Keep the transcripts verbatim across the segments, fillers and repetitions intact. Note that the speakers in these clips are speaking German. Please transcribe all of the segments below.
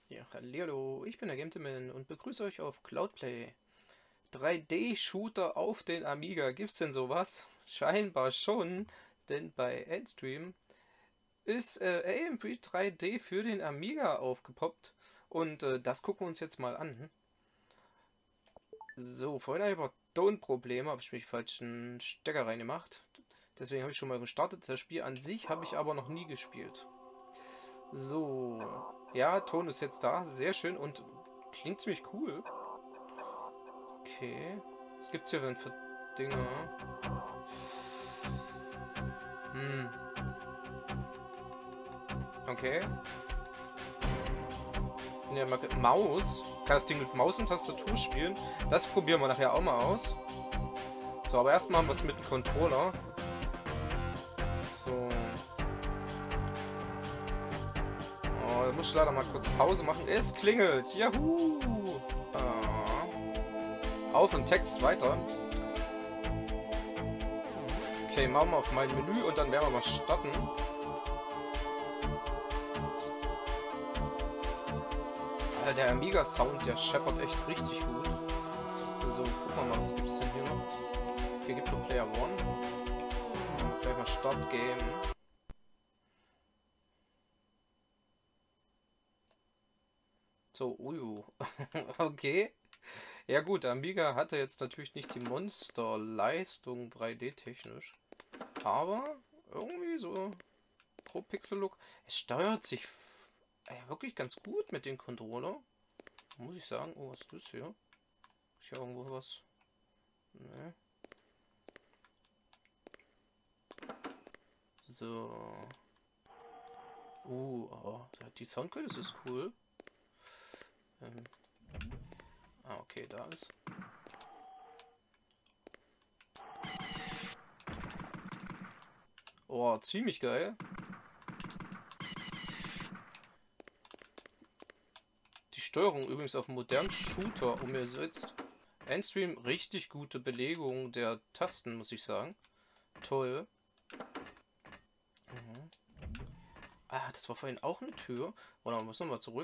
Ja, hallo, ich bin der Gentleman und begrüße euch auf Cloudplay. drei D-Shooter auf den Amiga, gibt's denn sowas? Scheinbar schon, denn bei Endstream ist äh, A M P drei D für den Amiga aufgepoppt und äh, das gucken wir uns jetzt mal an. So, vorhin hatte ich aber Tonprobleme, habe ich mich falschen Stecker reingemacht. Deswegen habe ich schon mal gestartet. Das Spiel an sich habe ich aber noch nie gespielt. So, ja, Ton ist jetzt da, sehr schön und klingt ziemlich cool. Okay. Was gibt's hier denn für Dinge? Hm. Okay. Ja, Maus. Kann das Ding mit Maus und Tastatur spielen? Das probieren wir nachher auch mal aus. So, aber erstmal haben wir es mit dem Controller. So. Oh, da muss ich leider mal kurz Pause machen. Es klingelt. Juhu! Ah. Auf und Text weiter. Okay, machen wir auf mein Menü und dann werden wir mal starten. Ja, der Amiga-Sound, der scheppert echt richtig gut. So, gucken wir mal, was gibt es denn hier noch? Hier gibt es Player One. Gleich mal Start Game. So, uju. Okay. Ja gut, Amiga hatte jetzt natürlich nicht die Monsterleistung drei D-technisch. Aber irgendwie so pro Pixel-Look. Es steuert sich äh, wirklich ganz gut mit dem Controller. Muss ich sagen. Oh, was ist das hier? Ist hier irgendwo was? Ne. So. Uh, oh, die Soundkulisse ist cool. Ähm. Ah, okay, da ist. Oh, ziemlich geil. Die Steuerung übrigens auf modernen Shooter umgesetzt. Endstream, richtig gute Belegung der Tasten, muss ich sagen. Toll. Mhm. Ah, das war vorhin auch eine Tür. Oder müssen wir mal zurück.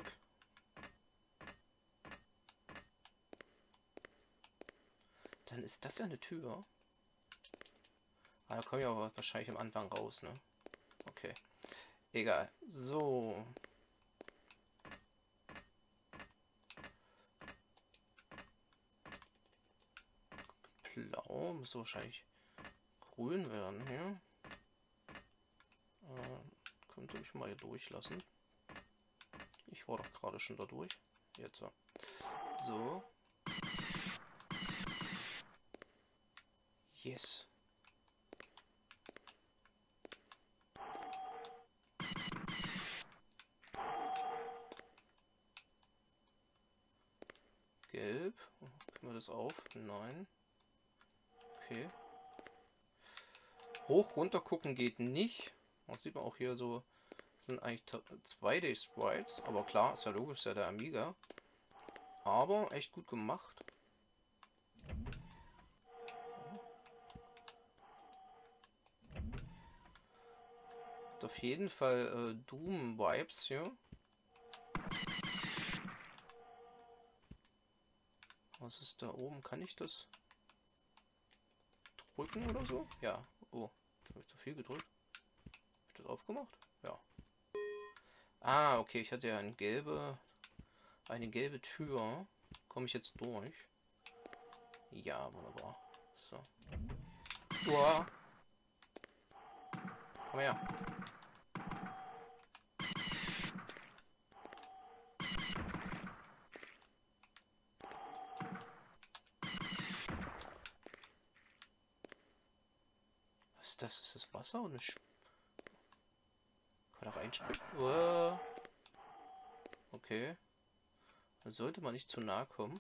Dann ist das ja eine Tür. Ah, da kommen wir aber wahrscheinlich am Anfang raus, ne? Okay. Egal. So. Blau. Muss wahrscheinlich grün werden hier. Äh, könnte ich mal hier durchlassen. Ich war doch gerade schon da durch. Jetzt so. So. Yes. Gelb. Können wir das auf? Nein. Okay. Hoch runter gucken geht nicht. Das sieht man auch hier so. Das sind eigentlich zwei D Sprites. Aber klar, ist ja logisch, ist ja der Amiga. Aber echt gut gemacht. Hat auf jeden Fall äh, Doom-Vibes hier. Was ist da oben? Kann ich das drücken oder so? Ja. Oh, habe ich zu viel gedrückt? Habe ich das aufgemacht? Ja. Ah, okay, ich hatte ja eine gelbe, eine gelbe Tür. Komme ich jetzt durch? Ja, wunderbar. So. Uah. Komm her. Was ist das? Ist das Wasser und eine Sch Kann da reinspringen? Uah. Okay. Dann sollte man nicht zu nahe kommen.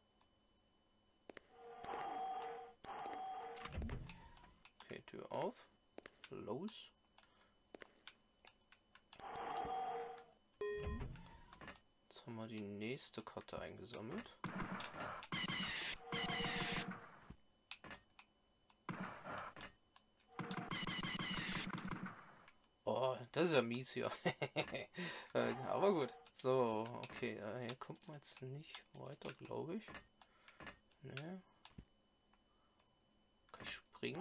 Okay, Tür auf. Los. Jetzt haben wir die nächste Karte eingesammelt. Oh, Das ist ja mies hier. Äh, Aber gut. So, okay. äh, Hier kommt man jetzt nicht weiter, glaube ich. Ne. Kann ich springen?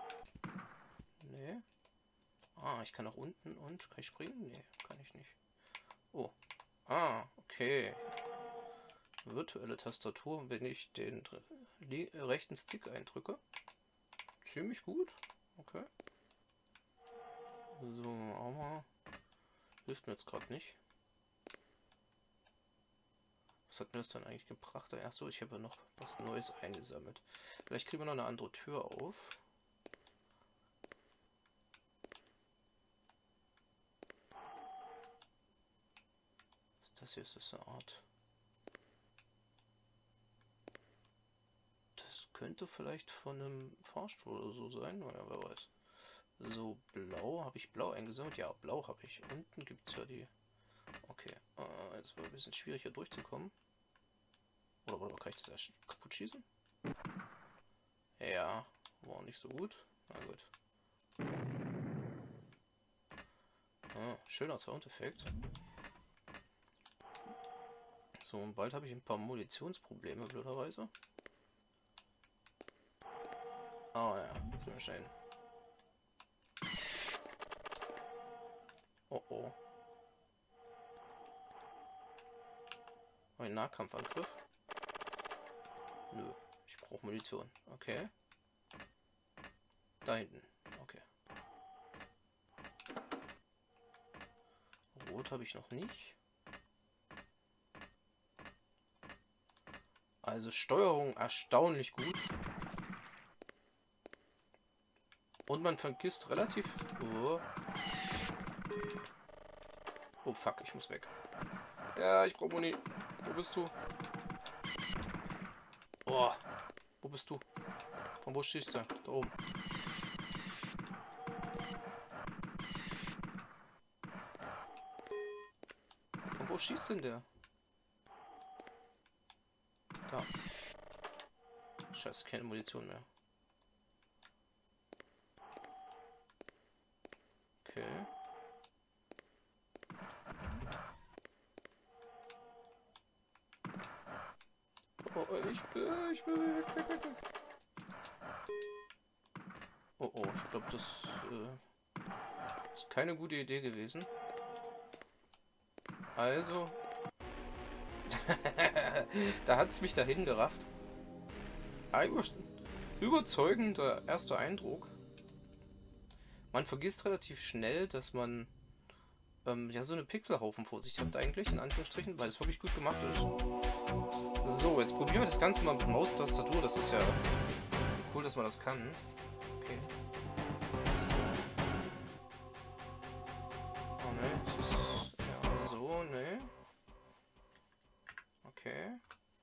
Ne. Ah, ich kann nach unten und kann ich springen? Ne, kann ich nicht. Oh. Ah, okay. Virtuelle Tastatur, wenn ich den rechten Stick eindrücke. Ziemlich gut. Okay. So, aber hilft mir jetzt gerade nicht. Was hat mir das dann eigentlich gebracht? Achso, ich habe ja noch was Neues eingesammelt. Vielleicht kriegen wir noch eine andere Tür auf. Was ist das hier? Ist das eine Art? Das könnte vielleicht von einem Fahrstuhl oder so sein. Naja, wer weiß. So, blau. Habe ich blau eingesammelt? Ja, blau habe ich. Unten gibt es ja die... Okay, äh, jetzt war ein bisschen schwierig hier durchzukommen. Oder, oder kann ich das erst kaputt schießen? Ja, war nicht so gut. Na gut. Ah, schöner Soundeffekt. So, und bald habe ich ein paar Munitionsprobleme, blöderweise. Ah ja, kriegen wir schnell hin. Oh oh. Ein Nahkampfangriff? Nö, ich brauche Munition. Okay. Da hinten. Okay. Rot habe ich noch nicht. Also Steuerung erstaunlich gut. Und man vergisst relativ... Oh. Oh fuck, ich muss weg. Ja, ich brauche Muni. Wo bist du? Oh. Wo bist du? Von wo schießt du? Da oben. Von wo schießt denn der? Da. Scheiße, keine Munition mehr. Okay. Oh, ich bin, ich bin weg, weg, weg, weg. Oh, oh, ich glaube, das äh, ist keine gute Idee gewesen. Also, da hat es mich dahin gerafft. Ein überzeugender erster Eindruck. Man vergisst relativ schnell, dass man ähm, ja so eine Pixelhaufen vor sich hat eigentlich, in Anführungsstrichen, weil es wirklich gut gemacht ist. So, jetzt probieren wir das Ganze mal mit Maustastatur. Das ist ja cool, dass man das kann. Okay. Oh ne, das ist ja so, ne. Okay.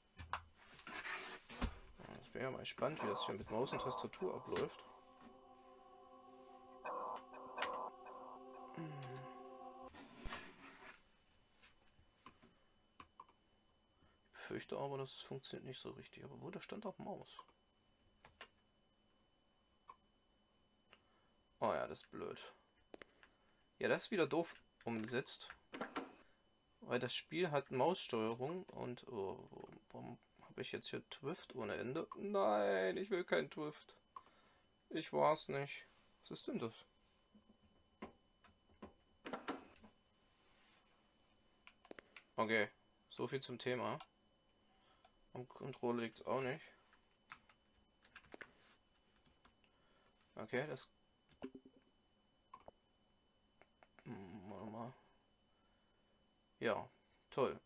Ich bin ja mal gespannt, wie das hier mit Maus und Tastatur abläuft. Ich fürchte aber, das funktioniert nicht so richtig. Aber wo, da stand auch Maus. Oh ja, das ist blöd. Ja, das ist wieder doof umgesetzt. Weil das Spiel hat Maussteuerung und... Oh, warum habe ich jetzt hier Twift ohne Ende? Nein, ich will kein Twift. Ich war's nicht. Was ist denn das? Okay, so viel zum Thema. Am Controller liegt es auch nicht. Okay, das... Hm, warte mal. Ja, toll.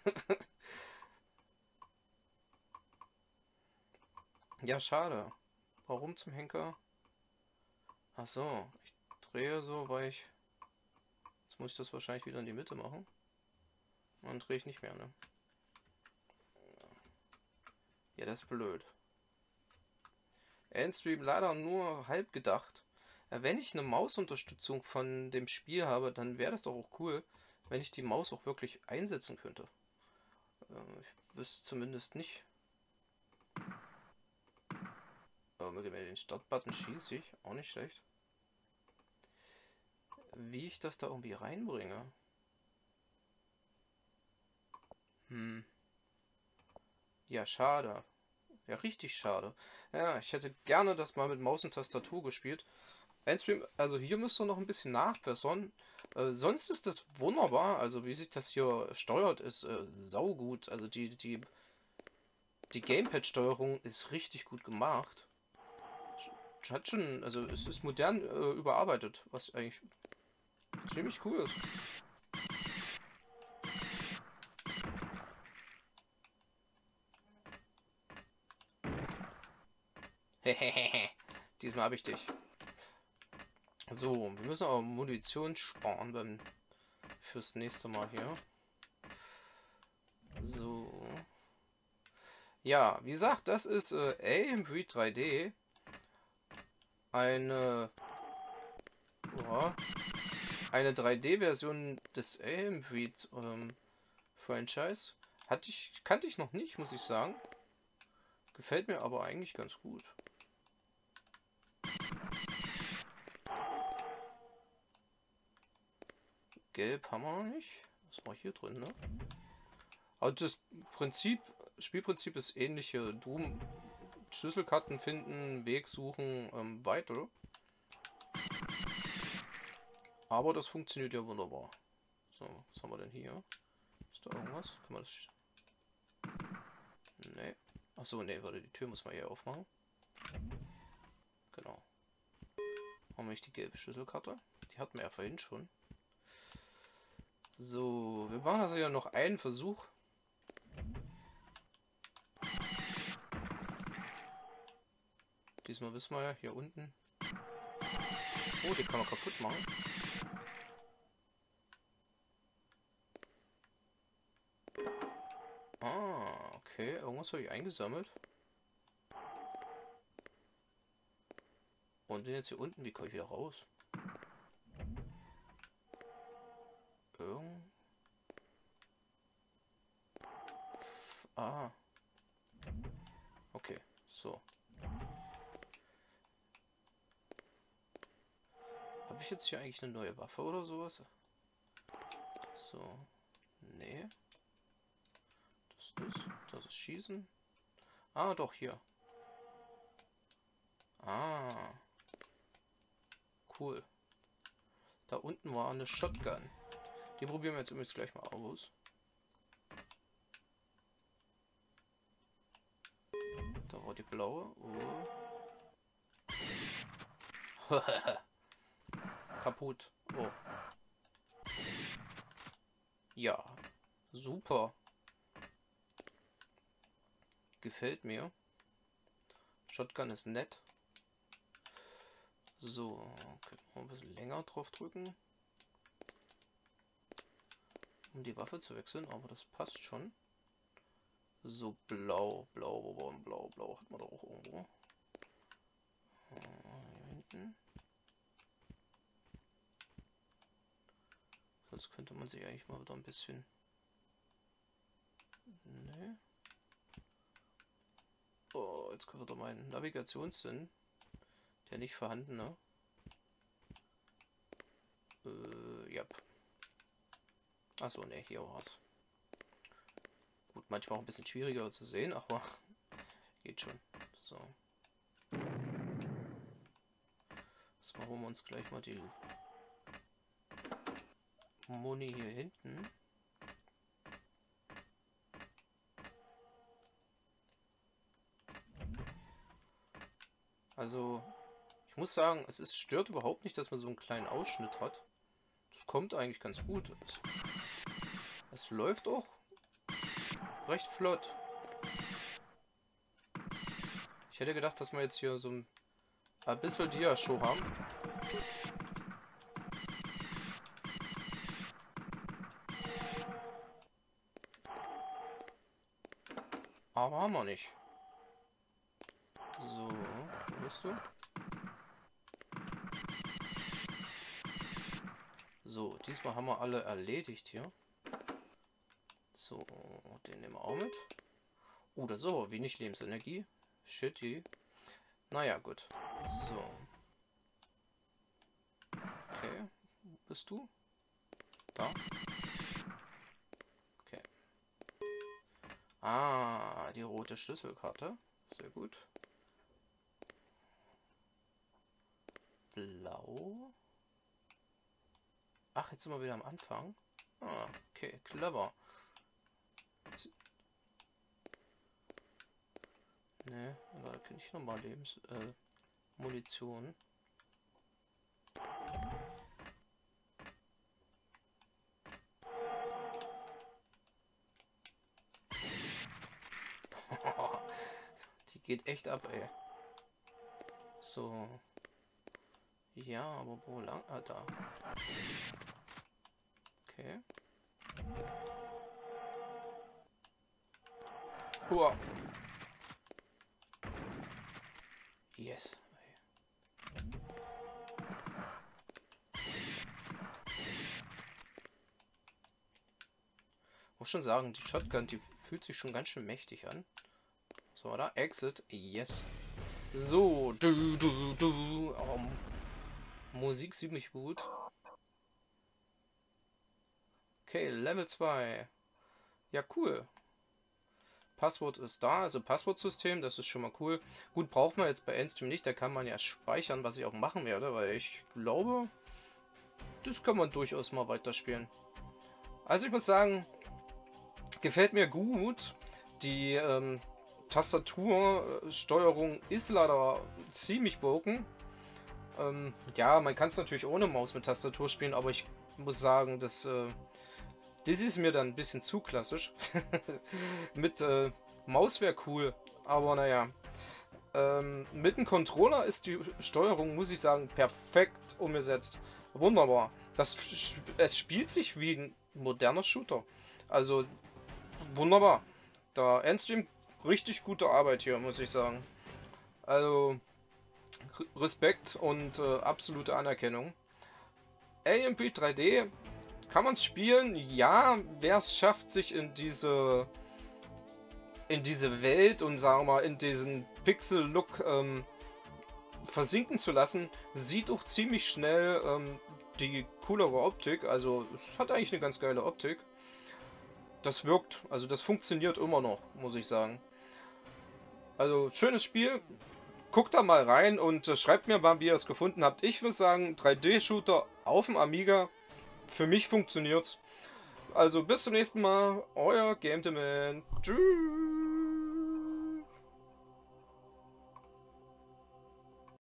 Ja, schade. Warum zum Henker? Ach so, ich drehe so, weil ich... Jetzt muss ich das wahrscheinlich wieder in die Mitte machen. Dann drehe ich nicht mehr, ne? Ja, das ist blöd. Endstream leider nur halb gedacht. Wenn ich eine Mausunterstützung von dem Spiel habe, dann wäre das doch auch cool, wenn ich die Maus auch wirklich einsetzen könnte. Ich wüsste zumindest nicht. Aber mit dem den Startbutton schieße ich, auch nicht schlecht. wie ich das da irgendwie reinbringe. Hm. Ja, schade. Ja, richtig schade. Ja, ich hätte gerne das mal mit Maus und Tastatur gespielt. Endstream, also hier müsst ihr noch ein bisschen nachbessern. Äh, sonst ist das wunderbar. Also wie sich das hier steuert, ist äh, saugut. Also die, die, die Gamepad-Steuerung ist richtig gut gemacht. Hat schon, also es ist modern äh, überarbeitet, was eigentlich ziemlich cool ist. Hehehe. Diesmal habe ich dich. So, wir müssen aber Munition sparen beim, fürs nächste Mal hier. So. Ja, wie gesagt, das ist äh, A M V drei D. Eine, oh, eine drei D-Version des A M V ähm, Franchise. Hatte ich, kannte ich noch nicht, muss ich sagen. Gefällt mir aber eigentlich ganz gut. Gelb haben wir noch nicht. Was war hier drin, ne? Aber das Prinzip, Spielprinzip ist ähnlich. Du Schlüsselkarten finden, Weg suchen, ähm, weiter. Aber das funktioniert ja wunderbar. So, was haben wir denn hier? Ist da irgendwas? Kann man das... Nee. Achso, nee, warte, die Tür muss man hier aufmachen. Genau. Haben wir nicht die gelbe Schlüsselkarte? Die hatten wir ja vorhin schon. So, wir machen also ja noch einen Versuch. Diesmal wissen wir ja, hier unten. Oh, die kann man kaputt machen. Ah, okay. Irgendwas habe ich eingesammelt. Und den jetzt hier unten, wie komme ich wieder raus? Irgend... Ah. Okay, so. Habe ich jetzt hier eigentlich eine neue Waffe oder sowas? So. Nee. Das ist das. Das ist Schießen. Ah, doch, hier. Ah. Cool. Da unten war eine Shotgun. Die probieren wir jetzt übrigens gleich mal aus. Da war die blaue. Oh. Kaputt. Oh. Ja. Super. Gefällt mir. Shotgun ist nett. So, okay. Ein bisschen länger drauf drücken, um die Waffe zu wechseln, aber das passt schon. So, blau, blau, wo war blau, blau hat man doch auch irgendwo. Hier hinten. Sonst könnte man sich eigentlich mal wieder ein bisschen... Nee. Oh, jetzt kommt wieder mein Navigationssinn. Der nicht vorhandene. Äh, ja. Achso, ne, hier war's. Gut, manchmal auch ein bisschen schwieriger zu sehen, aber geht schon. So. Jetzt machen wir uns gleich mal die Moni hier hinten. Also, ich muss sagen, es ist, stört überhaupt nicht, dass man so einen kleinen Ausschnitt hat. Das kommt eigentlich ganz gut. Es, es läuft auch recht flott. Ich hätte gedacht, dass wir jetzt hier so ein, ein bisschen Dia-Show haben. Aber haben wir nicht. So, wo bist du? So, diesmal haben wir alle erledigt hier. So, den nehmen wir auch mit. Oh, das ist aber wenig Lebensenergie. Shitty. Naja, gut. So. Okay. bist du? Da? Okay. Ah, die rote Schlüsselkarte. Sehr gut. Blau. Ach, jetzt sind wir wieder am Anfang. Ah, okay, clever. Ne, aber da kann ich nochmal Lebens... Äh, Munition. Die geht echt ab, ey. So. Ja, aber wo lang? Ah, da. Okay. Uah. Yes. Muss schon sagen, die Shotgun, die fühlt sich schon ganz schön mächtig an. So, oder? Exit. Yes. So. Du, du, du. Oh, Musik ziemlich gut. Okay, Level zwei. Ja, cool. Passwort ist da, also Passwortsystem, das ist schon mal cool. Gut, braucht man jetzt bei Endstream nicht, da kann man ja speichern, was ich auch machen werde, weil ich glaube, das kann man durchaus mal weiterspielen. Also ich muss sagen, gefällt mir gut. Die ähm, Tastatursteuerung ist leider ziemlich broken. Ähm, ja, man kann es natürlich ohne Maus mit Tastatur spielen, aber ich muss sagen, dass... Äh, Das ist mir dann ein bisschen zu klassisch. Mit äh, Maus wäre cool, aber naja. Ähm, mit dem Controller ist die Steuerung, muss ich sagen, perfekt umgesetzt. Wunderbar. Das, es spielt sich wie ein moderner Shooter. Also wunderbar. Da Endstream richtig gute Arbeit hier, muss ich sagen. Also Respekt und äh, absolute Anerkennung. A M P drei D. Kann man es spielen? Ja, wer es schafft, sich in diese in diese Welt und sagen wir mal in diesen Pixel-Look ähm, versinken zu lassen, sieht auch ziemlich schnell ähm, die coolere Optik. Also es hat eigentlich eine ganz geile Optik. Das wirkt, also das funktioniert immer noch, muss ich sagen. Also schönes Spiel. Guckt da mal rein und äh, schreibt mir mal, wie ihr es gefunden habt. Ich würde sagen, drei D-Shooter auf dem Amiga. Für mich funktioniert's. Also bis zum nächsten Mal, euer GameTheMan. Tschüss.